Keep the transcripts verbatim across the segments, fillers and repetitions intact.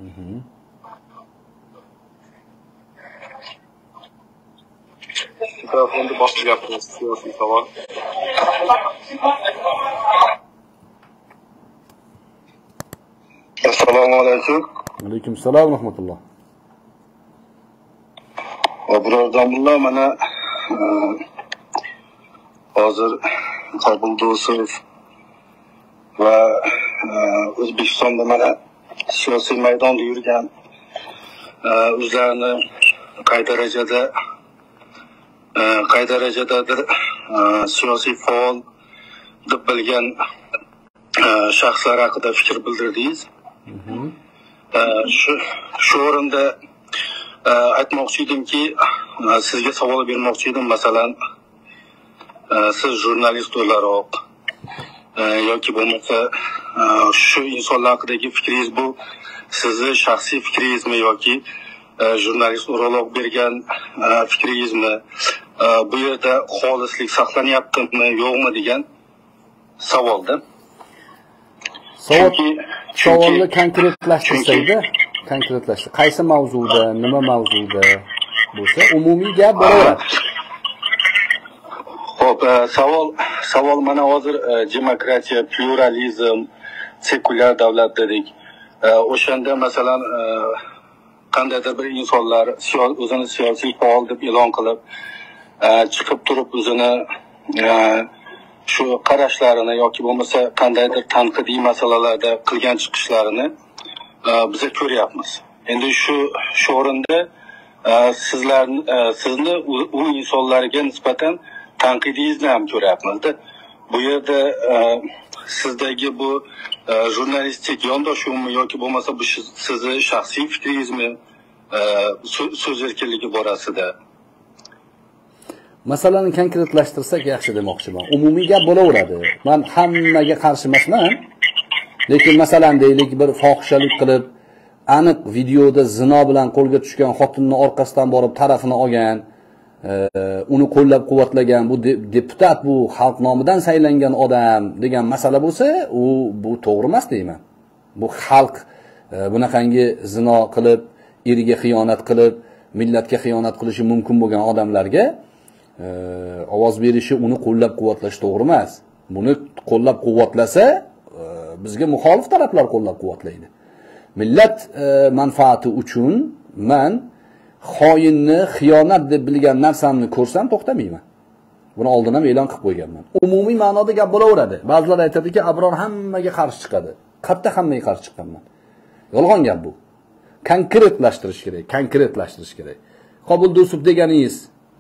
Mikrofonda boshqa gapiramiz, siyosiy savol. Assalomu alaykum. Alaykum assalom va rahmatulloh. Va birodarlar, mana hozir Qabul Do'stov va O'zbekistonda mana siyosiy maydonda yurgan o'zlarini qay darajada qay darajadadir siyosiy faol deb bilgan shaxslar haqida fikr bildirdingiz. Shu shu o'rinda aytmoqchi edimki, sizga savol bermoqchi edim. Masalan, siz jurnalist o'laroq yoki bo'lmasa shu insonlar haqidagi fikringiz bu sizni shaxsiy fikringizmi yoki jurnalist o'laroq bergan fikringizmi? Bu yerda xolislik saqlanyaptimi, yo'qmi degan savolda. Savolni konkretlashtirsaydi, konkretlashtir. Qaysi mavzuda, nima mavzuda bo'lsa, umumiy gap bo'laveradi. Xo'p, savol savol mana hozir demokratiya, pluralizm, sekulyar davlat dedik. O'shanda masalan qandaydir bir insonlar o'zini siyosiy faol deb e'lon qilib chiqib turib o'zini shu qarashlarini yoki bo'lmasa qandaydir tanqidiy masalalarda qilgan chiqishlarini biz ko'ryapmiz. Endi shu shu o'rinda sizlar sizni u insonlarga nisbatan tanqidingizni ham ko'ryapmiz-da. Bu yerda sizdagi bu jurnalistik yondashuvmi yoki bo'lmasa bu sizni shaxsiy fikringizmi so'z erkinligi borasida? Masalani konkretlashtirsak yaxshi demoqchiman. Umumiy gap bo'laveradi. Men hammaga qarshi emasman. Lekin masalan deylik bir fohishalik qilib, aniq videoda zino bilan qo'lga tushgan xotinning orqasidan borib tarafini olgan, uni qo'llab-quvvatlagan bu deputat, bu xalq nomidan saylangan odam degan masala bo'lsa, u bu to'g'ri emas deyman. Bu xalq bunaqangi zino qilib, eriga xiyonat qilib, millatga xiyonat qilishi mumkin bo'lgan odamlarga ovoz berishi, uni qo'llab-quvvatlash to'g'ri emas. Buni qo'llab-quvvatlasa, bizga muxolif taraflar qo'llab-quvvatlaydi. Millat manfaati uchun men xoinni, xiyonat deb bilgan narsamni ko'rsam to'xtamayman. Buni oldin ham e'lon qilib qo'yganman. Umumiy ma'noda gap bo'laveradi. Ba'zilar aytadiki, Abror hammaga qarshi chiqadi. Qayerda hammaga qarshi chiqqanman? Yolg'on gap bu. Konkretlashtirish kerak, konkretlashtirish kerak. Qabul Do'stov deganingiz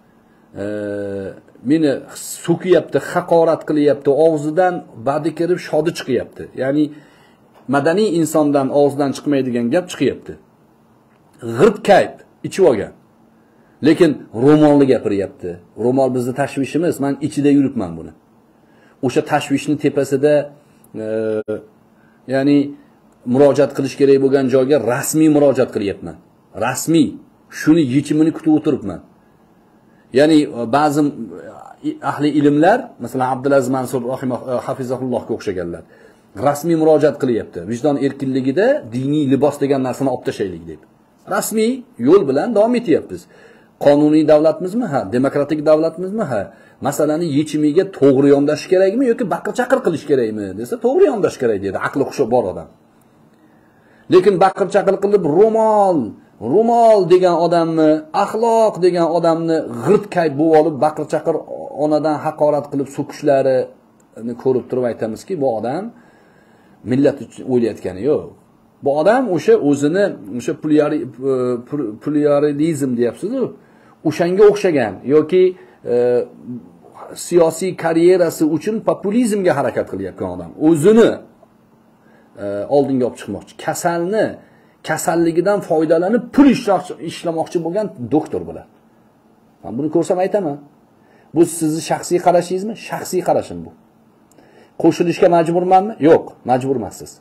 meni so'kiyapti, haqorat qilyapti, og'zidan badi kirib shodi chiqyapti. Ya'ni madaniy insondan og'zidan chiqmaydigan gap chiqyapti. G'irt kayf ichib olgan. Lekin ro'molni gapiryapti. Ro'mol bizning tashvishimiz. Men ichida yuribman buni. O'sha tashvishning tepasida ya'ni murojaat qilish kerak bo'lgan joyga rasmiy murojaat qilyapman. Rasmiy. Shuni yechimini kutib o'tiribman. Ya'ni ba'zi ahli ilmlar, masalan Abdulaziz Mansur hafizahullohga o'xshaganlar, rasmiy murojaat qilyapti. Vijdon erkinligida diniy libos degan narsani olib tashlaylik deb. Rasmiy yo'l bilan davom etyapmiz. Qonuniy davlatmizmi? Ha. Demokratik davlatmizmi? Ha. Masalani yechimiga to'g'ri yondashish kerakmi yoki baqir-chaqir qilish kerakmi desa, to'g'ri yondash kerak dedi aqli hushi bor odam. Lekin baqir-chaqir qilib ro'mol, ro'mol degan odamni, axloq degan odamni g'irt kayf bo'lib olib baqir-chaqir onadan haqorat qilib so'kishlarini ko'rib turib aytamizki, bu odam millat uchun o'ylayotgani yo'q. Bu odam o'sha o'zini o'sha pluralizm deyapsiz-ku, o'shanga o'xshagan yoki e, siyosiy karyerasi uchun populizmga harakat qilayotgan odam. O'zini e, oldinga olib chiqmoqchi. Kasalni, kasalligidan foydalanib pul ishlamoqchi bo'lgan doktor bular. Men buni ko'rsam aytaman. Bu sizning shaxsiy qarashingizmi? Shaxsiy qarashim bu. Qo'shilishga majburmanmi? Yo'q, majbur emassiz.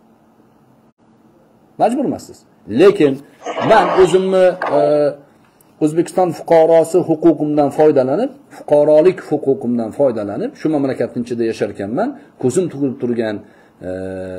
Majbur emassiz. Lekin men o'zimni e, O'zbekiston fuqarosi huquqimdan foydalanib, fuqarolik huquqimdan foydalanib, shu mamlakatning ichida yashar ekanman, ko'zim tutilib turgan e,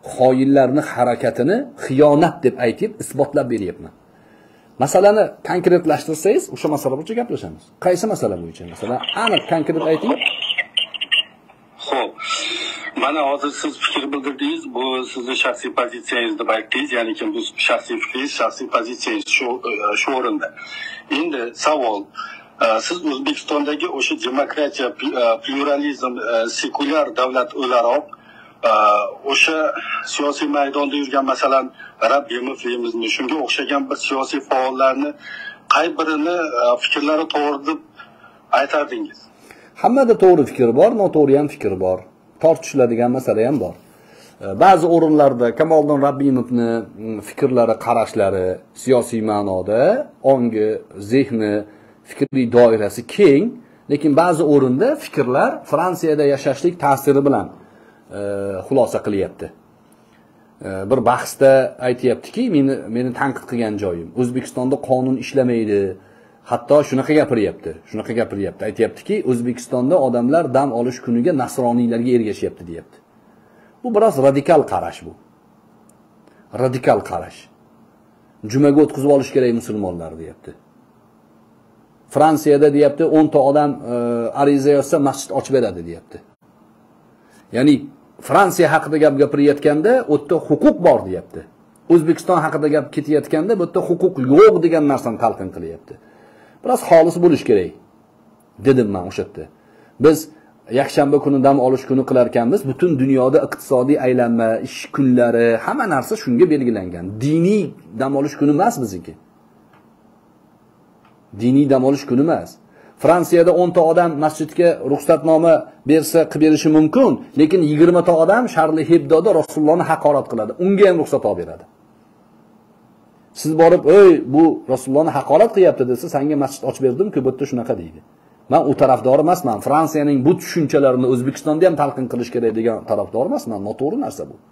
xoinlarning harakatini xiyonat deb aytib isbotlab beryapman. Masalani konkretlashtirsangiz, o'sha masala bo'yicha gaplashamiz. Qaysi masala bo'yicha? Masalan, aniq konkret ayting. Xo'p. Mana hozir siz fikr bildirdingiz, bu sizning shaxsiy pozitsiyangiz deb aytdingiz, ya'ni kim bu shaxsiy fikringiz, shaxsiy pozitsiyangiz shu shu o'rinda. Endi savol, siz O'zbekistondagi o'sha demokratiya, pluralizm, sekulyar davlat o'laroq o'sha siyosiy maydonda yurgan, masalan, Rabbimov deymizmi, shunga o'xshagan bir siyosiy faollarni qay birini fikrlari to'g'ri deb aytardingiz? Hammada to'g'ri fikr bor, noto'g'ri ham fikr bor. Tortishiladigan masala ham bor. Ba'zi o'rinlarda Kamoliddin Rabbimovni fikrlari, qarashlari siyosiy ma'noda ongi, zehni, fikriy doirasi keng, lekin ba'zi o'rinda fikrlar Fransiyada yashashlik ta'siri bilan e, xulosa qilyapti. E, bir bahsda aytayaptiki, meni meni tanqid qilgan joyim, O'zbekistonda qonun ishlamaydi. Hatto shunaqa gapiryapti, shunaqa gapiryapti. Aytayaptiki, O'zbekistonda odamlar dam olish kuniga nasroniylarga ergashyapti, deyapti. Bu biroz radikal qarash bu. Radikal qarash. Jumaga o'tkazib olish kerak musulmonlar, deyapti. Fransiyada deyapti, o'n ta odam e, ariza yozsa masjid ochib beradi, deyapti. Ya'ni Fransiya haqida gap gapirayotganda, u yerda huquq bor, deyapti. O'zbekiston haqida gap ketayotganda, bu yerda huquq yo'q degan narsani talqin qilyapti. Biroz xolis bo'lish kerak, dedim men o'sha yerda. Biz yakshanba kuni dam olish kuni qilar ekanmiz, butun dunyoda iqtisodiy aylanma, ish kunlari, hamma narsa shunga belgilangan. Diniy dam olish kuni emas bizniki. Diniy dam olish kuni emas. Fransiyada o'n ta odam masjidga ruxsatnoma bersa qilib berishi mumkin, lekin yigirma ta odam Charlie Hebdo'da Rasulullohni haqorat qiladi. Unga ham ruxsat olib beradi. Siz borib, "Ey, bu Rasulullohni haqorat qilyapti" desa, "Senga masjid ochib berdim-ku, bu yerda shunaqa" deydi. Men u tarafdor emasman. Fransiyaning bu tushunchalarini O'zbekistonda ham talqin qilish kerak degan tarafdor emasman. Noto'g'ri narsa bu.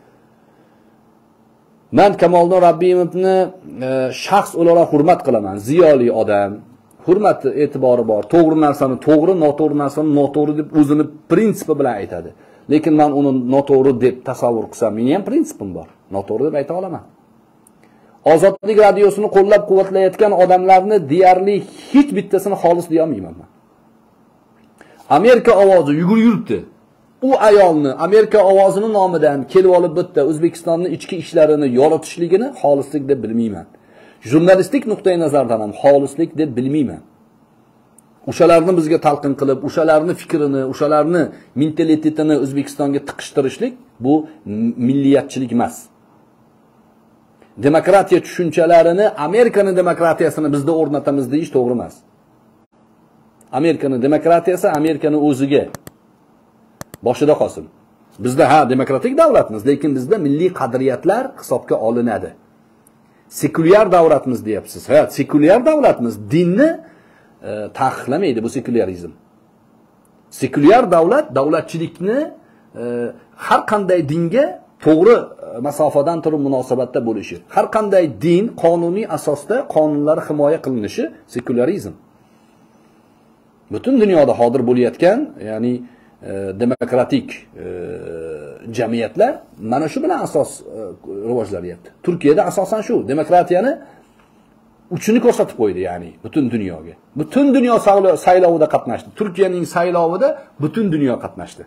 Men Kamoliddin Rabbimovni e, shaxs o'laroq hurmat qilaman. Ziyoli odam, hurmati, e'tibori bor. To'g'ri narsani to'g'ri, noto'g'ri narsani noto'g'ri deb o'zini prinsipi bilan aytadi. Lekin men uni noto'g'ri deb tasavvur qilsam, mening ham prinsipim bor. Noto'g'ri deb ayta olaman. Ozodlik radiosini qo'llab-quvvatlayotgan odamlarni deyarli hech bittasini xolis deya olmayman men. Amerika ovozi yugur yuribdi. U ayolni Amerika ovozini nomidan kelib olib bitta O'zbekistonning ichki ishlarini yoritishligini xolislik deb bilmayman. Jurnalistik nuqtai nazardan ham xolislik deb bilmayman. O'shalarni bizga talqin qilib, o'shalarni fikrini, o'shalarni mentalitetini O'zbekistonga tiqishtirishlik bu milliyatchilik emas. Demokratiya tushunchalarini Amerikaning demokratiyasini bizda o'rnatamiz deyish to'g'ri emas. Amerikaning demokratiyasi Amerikaning o'ziga boshida qolsin. Bizda ha demokratik davlatmiz, lekin bizda milliy qadriyatlar hisobga olinadi. Sekulyar davlatmiz deyapsiz. Ha, sekulyar davlatmiz. Dinni e, taqiqlamaydi bu sekularizm. Sekulyar davlat davlatchilikni e, har qanday dinga to'g'ri masofadan turib munosabatda bo'lishi. Har qanday din qonuniy asosda qonunlar himoya qilinishi sekularizm. Butun dunyoda hozir bo'layotgan, ya'ni e, demokratik e, jamiyatlar mana shu bilan asos e, rivojlanyapti. Turkiyada asosan shu demokratiyani uchini ko'rsatib qo'ydi, ya'ni butun dunyoga. Butun dunyo saylovida qatnashdi. Turkiyaning saylovida butun dunyo qatnashdi.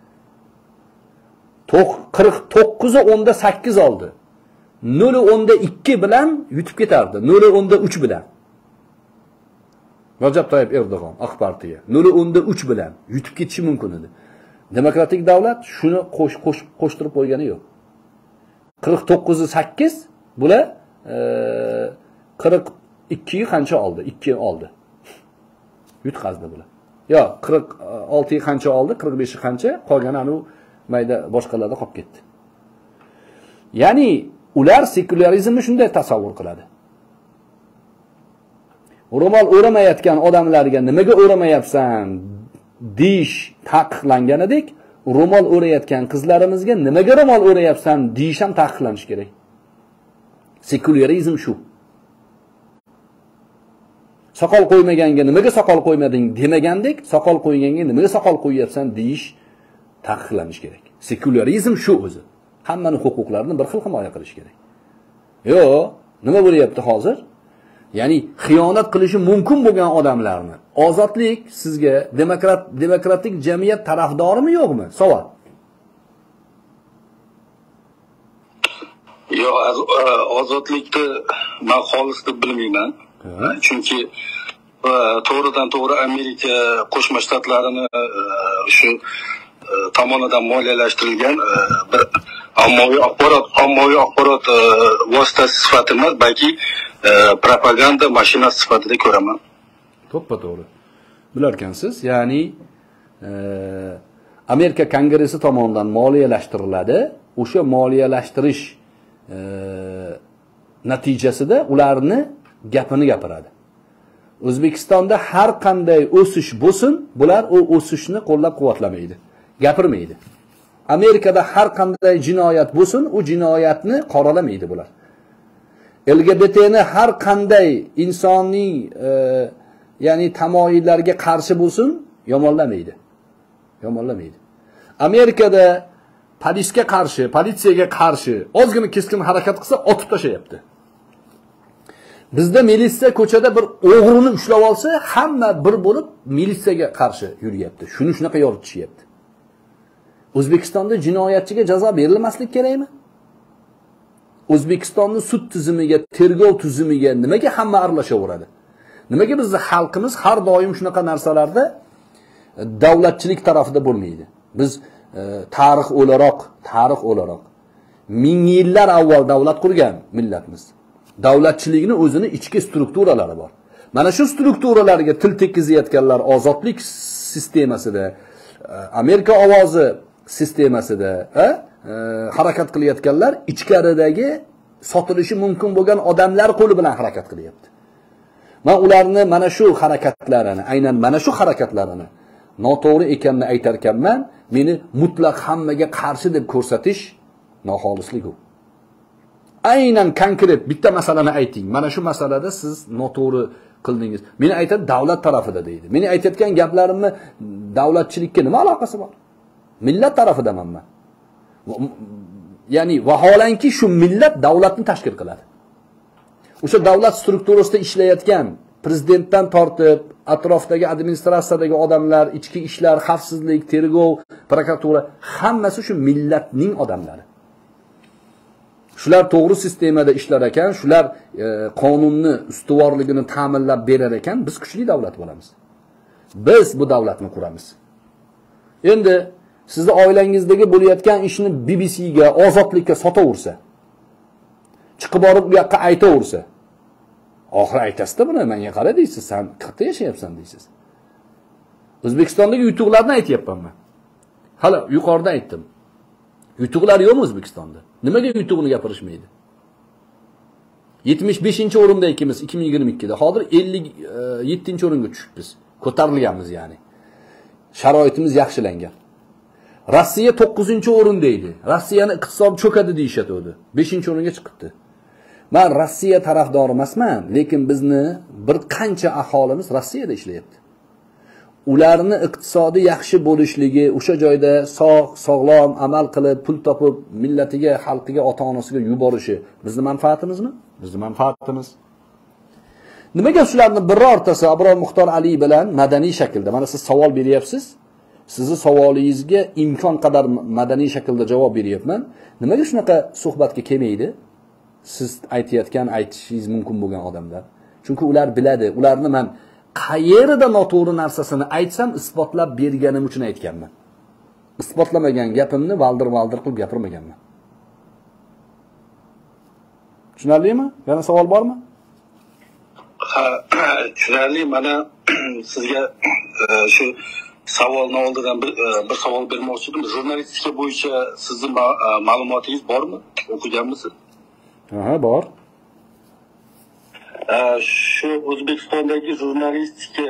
qirq to'qqiz o'nda sakkiz oldi. nol o'nda ikki bilan yutib ketardi. nol o'nda uch bilan. Rajab Tayyip Erdo'g'on Aq partiya nol o'nda uch bilan yutib ketishi mumkin edi. Demokratik davlat shuni qo'sh qo'sh qo'shtirib qo'ygani yo'q. qirq to'qqiz sakkiz bular e, qirq ikki qancha oldi? ikki oldi. Yutqazdi bular. Yo, qirq olti qancha oldi? qirq besh qancha? Qolgani anu mayda boshqalarda qolib ketdi. Ya'ni ular sekularizmni shunday tasavvur qiladi. Ro'mol o'ramayotgan odamlarga nimaga o'ramayapsan deyish taqiqlanganidek, ro'mol o'rayotgan qizlarimizga nimaga ro'mol o'rayapsan deyish ham taqiqlanish kerak. Sekularizm shu. Soqol qo'ymaganga nimaga soqol qo'ymading demagandek, soqol qo'yganga nimaga soqol qo'yyapsan deyish taqiqlanish kerak. Sekularizm shu o'zi. Hammaning huquqlarini bir xil himoya qilish kerak. Yo'q, nima bo'lyapti hozir? Ya'ni xiyonat qilishi mumkin bo'lgan odamlarni ozodlik sizga demokrat demokratik jamiyat tarafdorimi yo'qmi? Savol. Yo'q, ozodlikni men xolis deb bilmayman. Chunki to'g'ridan to'g'ri Amerika Qo'shma Shtatlarini shu tomonidan moliyalashtirilgan bir ommaviy axborot ommaviy axborot vositasi sifatida emas, balki propaganda mashinasi sifatida ko'raman. To'ppa to'g'ri. Bilarkansiz, ya'ni Amerika Kongressi tomonidan moliyalashtiriladi. O'sha moliyalashtirish natijasida ularni gapini gapiradi. O'zbekistonda har qanday o'sish bo'lsin, bular u o'sishni qo'llab-quvvatlamaydi, gapirmaydi. Amerikada har qanday jinoyat bo'lsin, u jinoyatni qoralamaydi bular. L G B T'ni har qanday insoniy e, ya'ni tamoyillarga qarshi bo'lsin, yomonlamaydi. Yomonlamaydi. Amerikada polisga qarshi, politsiyaga qarshi ozgina keskin harakat qilsa, otib tashlayapti. Bizda militsiya ko'chada bir o'g'rini ushlab olsa, hamma bir bo'lib militsiyaga qarshi yuryapti. Shuni shunaqa yoritishyapti. O'zbekistonda jinoyatchiga jazo berilmaslik kerakmi? O'zbekistonning sud tizimiga, tergov tizimiga nimaga hamma aralashaveradi? Nimaga bizning xalqimiz har doim shunaqa narsalarda davlatchilik tarafida bo'lmaydi? Biz e, tarix o'laroq, tarix o'laroq ming yillar avval davlat qurgan millatimiz. Davlatchilikning o'zini ichki strukturalari bor. Mana shu strukturalarga til tekkizayotganlar ozodlik sistemasida, Amerika ovozi sistemasida, ha? E, harakat qilayotganlar ichkaridagi sotilishi mumkin bo'lgan odamlar qo'li bilan harakat qilyapti. Men ularni mana shu harakatlarini, aynan mana shu harakatlarini noto'g'ri ekanini aytar ekanman, meni mutlaq hammaga qarshi deb ko'rsatish noxolislik u. Aynan konkret bitta masalani ayting. Mana shu masalada siz noto'g'ri qildingiz. Meni aytadi davlat tarafida deydi. Meni aytayotgan gaplarimni davlatchilikka nima aloqasi bor? Millat tarafidaman men. Ya'ni vaholanki shu millat davlatni tashkil qiladi. O'sha davlat strukturasida ishlayotgan prezidentdan tortib, atrofdagi administratsiyadagi odamlar, ichki ishlar, xavfsizlik, tergov, prokuratura hammasi shu millatning odamlari. Shular to'g'ri sistemada ishlar ekan, shular e, qonunni ustuvorligini ta'minlab berar ekan, biz kuchli davlat bo'lamiz. Biz bu davlatni quramiz. Endi sizni oilangizdagi bo'layotgan ishni B B C ga, ozodlikka sotaversa, chiqib borib u yoqqa aytaversa, oxiri aytasizda buni, menga qara deysiz, sen qayerda yashayapsan deysiz. O'zbekistondagi yutuqlarni aytayapman men. Hali yuqorida aytdim. Yutuqlar yo'qmi O'zbekistonda? Nimaga yutuqni gapirishmaydi? yetmish beshinchi o'rinda ikimiz ikki ming yigirma ikkida. Hozir ellik yettinchi o'ringa tushibmiz. Ko'tarilganmiz ya'ni. Sharoitimiz yaxshilangan. Rossiya to'qqizinchi o'rinda edi. Rossiyani iqtisod cho'kadi deyshadi. beshinchi o'ringa chiqibdi. Men Rossiya tarafdori emasman, lekin bizni bir qancha aholimiz Rossiyada ishlayapti. Ularni iqtisodi yaxshi bo'lishligi, o'sha joyda sog' sog'lom amal qilib, pul topib, millatiga, xalqiga, ota-onasiga yuborishi bizning manfaatimizmi? Bizning manfaatimiz. Nimaga shularni birortasi Abror Muxtor Ali bilan madaniy shaklda, mana siz savol beryapsiz, sizni savolingizga imkon qadar madaniy shaklda javob beryapman. Nimaga shunaqa suhbatga kelmaydi? Siz aytayotgan, aytishingiz mumkin bo'lgan odamlar. Chunki ular biladi, ularni men qayerda noto'g'ri narsasini aytsam isbotlab berganim uchun aytganman. Isbotlamagan gapimni valdir-valdir qilib gapirmaganman. Tushunarlimi? Yana savol bormi? Ha, tushunarli. Mana sizga shu savolni oldidan bir, bir savol bermoqchi edim. Jurnalistika bo'yicha sizning ma'lumotingiz bormi? O'qiganmisiz? Aha, bor. Shu O'zbekistondagi jurnalistika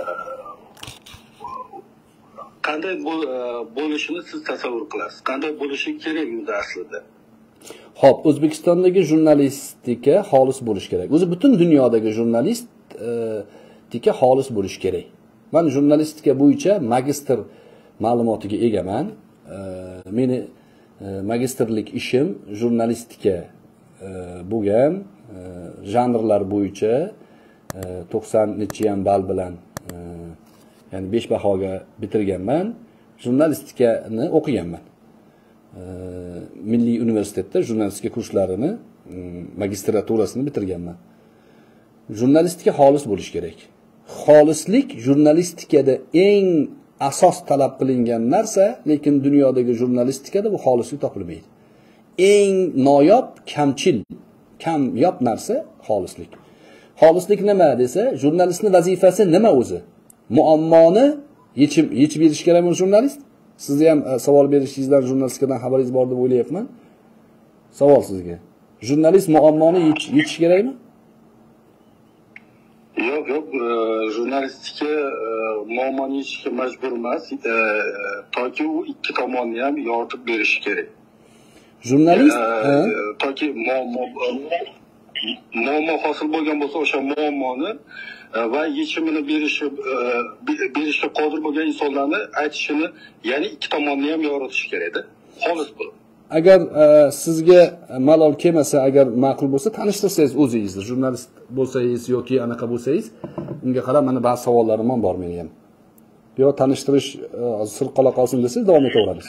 qanday bo'lishini siz tasavvur qilasiz? Qanday bo'lishi kerak unda aslida? Xo'p, O'zbekistondagi jurnalistika xolis bo'lish kerak. O'zi butun dunyodagi jurnalistika xolis bo'lish kerak. Men jurnalistika bo'yicha magistr ma'lumotiga egaman. Meni magistrlik ishim jurnalistika bo'lgan, janrlar bo'yicha to'qson nechi ham ball bilan, ya'ni besh bahoga bitirganman. Jurnalistikani o'qiganman. Milliy universitetda jurnalistika kurslarini, magistraturasini bitirganman. Jurnalistika xolis bo'lish kerak. Xolislik jurnalistikada eng asos talab qilingan narsa, lekin dunyodagi jurnalistikada bu xolislik topilmaydi. Eng noyob, kamchil, kamyob narsa xolislik. Xolislik nima desa, jurnalistning vazifasi nima o'zi? Muammoni yechib yechib berish kerakmi jurnalist? Sizga ham savol berishingizdan jurnalistikadan xabaringiz bor deb o'ylayapman. Savol sizga. Jurnalist muammoni yechish kerakmi? Yo'q, yo'q, jurnalistika muammoni yechishga majbur emas, toki u ikki tomonni ham yoritib berishi kerak. Jurnalist toki muammo muammo hosil bo'lgan bo'lsa, o'sha muammoni va yechimini berishi berishga qodir bo'lgan insonlarni aytishini, ya'ni ikki tomonni ham yoritish kerak-da. Xolis bo'lib. Agar sizga malol kelmasa, agar ma'qul bo'lsa, tanishtirsangiz o'zingizni, jurnalist bo'lsangiz yoki anaqa bo'lsangiz, unga qarab mana ba'zi savollarim ham bor mening ham. Yo tanishtirish sir qola qolsin desangiz davom etaveramiz.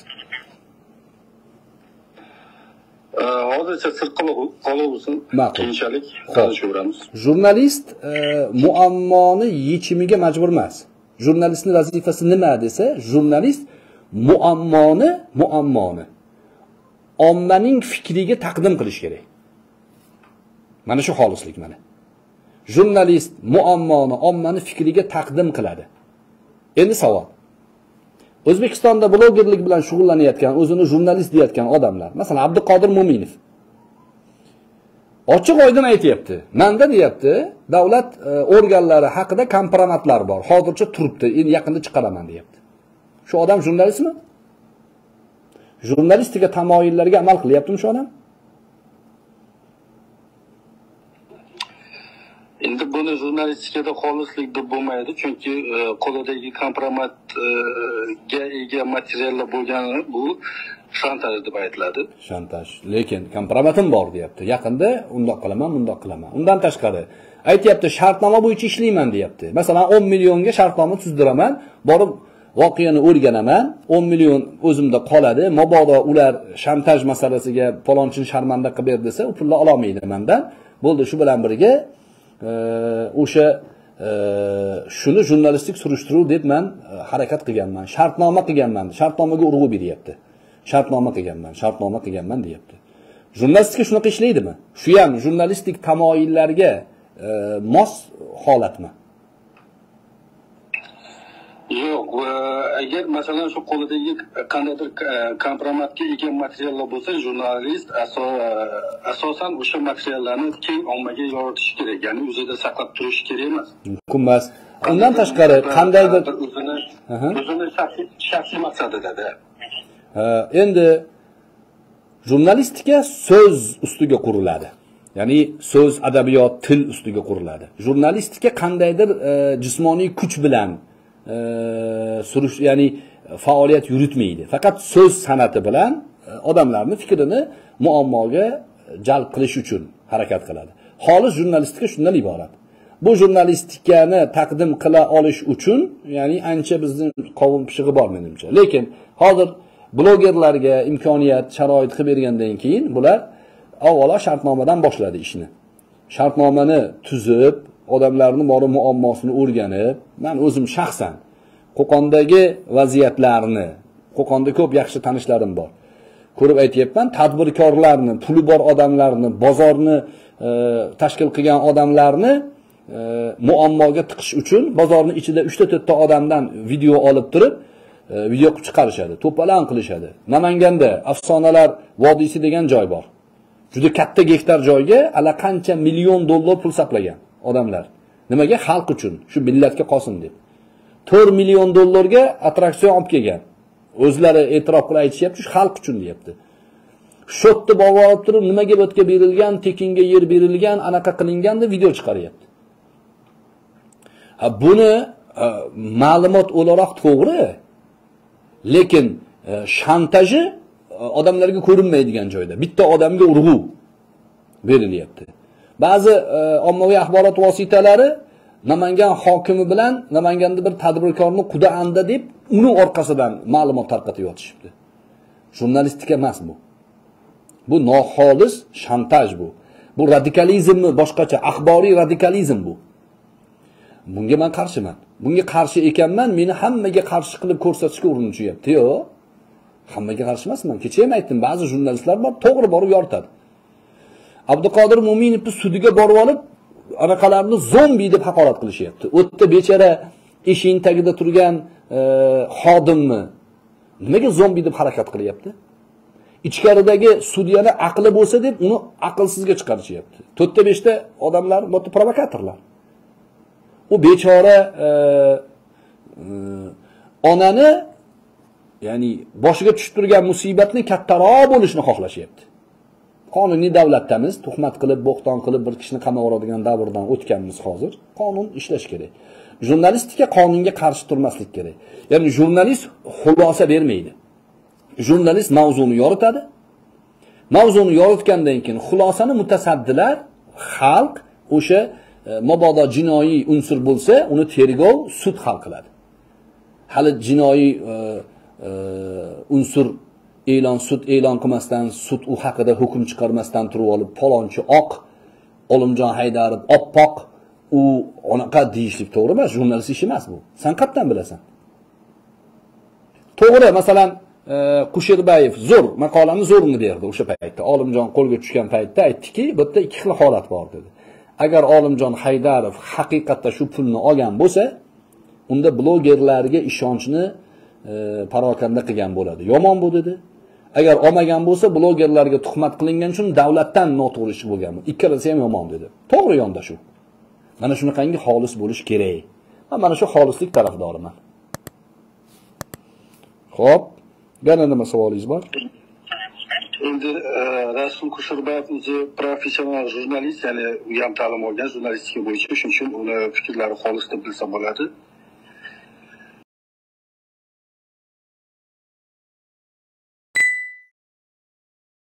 Hozircha sir qolaversin. Keyinchalik tanishaveramiz. Jurnalist muammoni yechimiga majbur emas. Jurnalistning vazifasi nima desa, jurnalist muammoni, muammoni ommaning fikriga taqdim qilish kerak. Mana shu xolislik mana. Jurnalist muammoni ommani fikriga taqdim qiladi. Endi savol. O'zbekistonda blogerlik bilan shug'ullanayotgan, o'zini jurnalist deyotgan odamlar, masalan, Abduqodir Mo'minov ochiq oydin aytayapti. Menda deyapti, davlat organlari haqida kompromatlar bor. Hozircha turibdi, endi yaqinda chiqaraman deyapti. Shu odam jurnalistmi? Jurnalistika tamoyillariga amal qilyaptimi shu odam? Endi buni jurnalistikada xolislik deb bo'lmaydi, chunki qo'lidagi kompromatga ega materiallar bo'lgani bu shantaj deb aytiladi. Shantaj. Lekin kompromatim bor deyapti. Yaqinda undoq qilaman, bundoq qilaman. Undan tashqari aytayapti, shartnoma bo'yicha ishlayman deyapti. Masalan, o'n millionga shartnoma tuzdiraman, borib voqeani o'rganaman, o'n million o'zimda qoladi. Mabodo ular shantaj masalasiga palonchini sharmanda qilib ber desa, u pulni ola olmaydi mendan. Bo'ldi, shu bilan birga o'sha shuni jurnalistik surishtiruv deb men harakat qilganman, shartnoma qilganman, shartnomaga urg'u beryapti. Shartnoma qilganman, shartnoma qilganman deyapti. Jurnalistika shunaqa ishlaydimi? Shu ham jurnalistik tamoyillarga mos holatmi? Yo'q, agar masalan shu qo'lidagi qandaydir kompromatga ega materiallar bo'lsa, jurnalist asosan o'sha materiallarni keng ommaga yoritish kerak, ya'ni o'zida saqlab turish kerak emas. Mumkin emas. Undan tashqari qandaydir o'zini o'zini shaxsiy maqsadida. Endi jurnalistika so'z ustiga quriladi. Ya'ni so'z, adabiyot, til ustiga quriladi. Jurnalistika qandaydir jismoniy kuch bilan surish, ya'ni faoliyat yuritmaydi. Faqat so'z san'ati bilan odamlarning fikrini muammoga jalb qilish uchun harakat qiladi. Xolis jurnalistika shundan iborat. Bu jurnalistikani taqdim qila olish uchun, ya'ni ancha bizning qovun pishig'i bor menimcha. Lekin hozir blogerlarga imkoniyat, sharoit qilib bergandan keyin bular avvalo shartnomadan boshladi ishni. Shartnomani tuzib, odamlarning bor muammosini o'rganib, men o'zim shaxsan Qo'qondagi vaziyatlarni, Qo'qonda ko'p yaxshi tanishlarim bor. Ko'rib aytayapman, tadbirkorlarni, puli bor odamlarni, bozorni e, tashkil qilgan odamlarni e, muammoga tiqish uchun bozorning ichida uch ta to'rt ta odamdan video olib turib, e, video chiqarishadi, to'palan qilishadi. Namanganda Afsonalar vodiysi degan joy bor. Juda katta gektar joyga allaqancha million dollar pul sarflagan odamlar. Nimaga? Xalq uchun, shu millatga qolsin deb. to'rt million dollarga attraksion olib kelgan. O'zlari e'tirof qilib aytishyapti, shu xalq uchun deyapti. Shotni bog'lab turib, nimaga bo'tga berilgan, tekinga yer berilgan, anaqa qilingan deb video chiqaryapti. Ha, buni e, ma'lumot o'laroq to'g'ri, lekin e, shantaji odamlarga ko'rinmaydigan joyda bitta odamga urg'u berilyapti. Ba'zi ommaviy axborot vositalari Namangan hokimi bilan Namanganda bir tadbirkorni quda anda deb uni orqasidan ma'lumot tarqatib yotishibdi. Jurnalistika emas bu. Bu noxolis shantaj bu. Bu radikalizmni boshqacha axboriy radikalizm bu. Bunga men qarshiman. Bunga qarshi ekanman, meni hammaga qarshi qilib ko'rsatishga urinishyapti. Yo'q. Hammaga qarshi emasman. Kecha ham aytdim, ba'zi jurnalistlar bor, to'g'ri borib yoritadi. Abduqodir Mo'minovni sudiga borib olib, anaqalarni zombi deb haqorat qilishyapti. O'tda bechara eshik tagida turgan e, xodimni nimaga zombi deb harakat qilyapti? Ichkaridagi sudyani aqli bo'lsa deb uni aqlsizga chiqarishyapti. to'rtta beshta odamlar, bu provokatorlar. U bechora e, e, onani, ya'ni boshiga tushib turgan musibatni kattaroq bo'lishini xohlashyapti. Qonuniy davlatdamiz, tuhmat qilib, bo'xton qilib bir kishini qamab yuboradigan davrdan o'tganmiz hozir. Qonun ishlash kerak. Jurnalistika qonunga qarshi turmaslik kerak. Ya'ni jurnalist xulosa bermaydi. Jurnalist mavzuni yoritadi. Mavzuni yoritgandan keyin xulosani mutasaddilar, xalq o'sha e, mabodo jinoiy unsur bo'lsa, uni tergov, sud hal qiladi. Hali jinoiy e, e, unsur e'lon sud e'lon qilmasdan, sud u haqida hukm chiqarmasdan turib olib, palonchi oq, Olimjon Haydarov oppoq, u onaqa deyishlik to'g'ri emas, jurnalist ishi emas bu. Sen qayerdan bilasan? To'g'ri, masalan, e, Qushirbayev zo'r maqolani zo'rini berdi o'sha paytda. Olimjon qo'lga tushgan paytda aytdiki, bu yerda ikki xil holat bor dedi. Agar Olimjon Haydarov haqiqatda shu pulni olgan bo'lsa, unda blogerlarga ishonchni e, parokanda qilgan bo'ladi. Yomon bu dedi. Agar olmagan bo'lsa, blogerlarga tuhmat qilingan uchun davlatdan noto'g'ri ish bo'lgan. Ikkalasi ham yomon dedi. To'g'ri yondashuv. Mana shunaqangi xolis bo'lish kerak. Men mana shu xolislik tarafdoriman. Xo'p, yana nima savolingiz bor? Endi Rasul Kusherbayev o'zi professional jurnalist, ya'ni u ham ta'lim olgan jurnalistika bo'yicha, shuning uchun uni fikrlari xolis deb bilsa bo'ladi.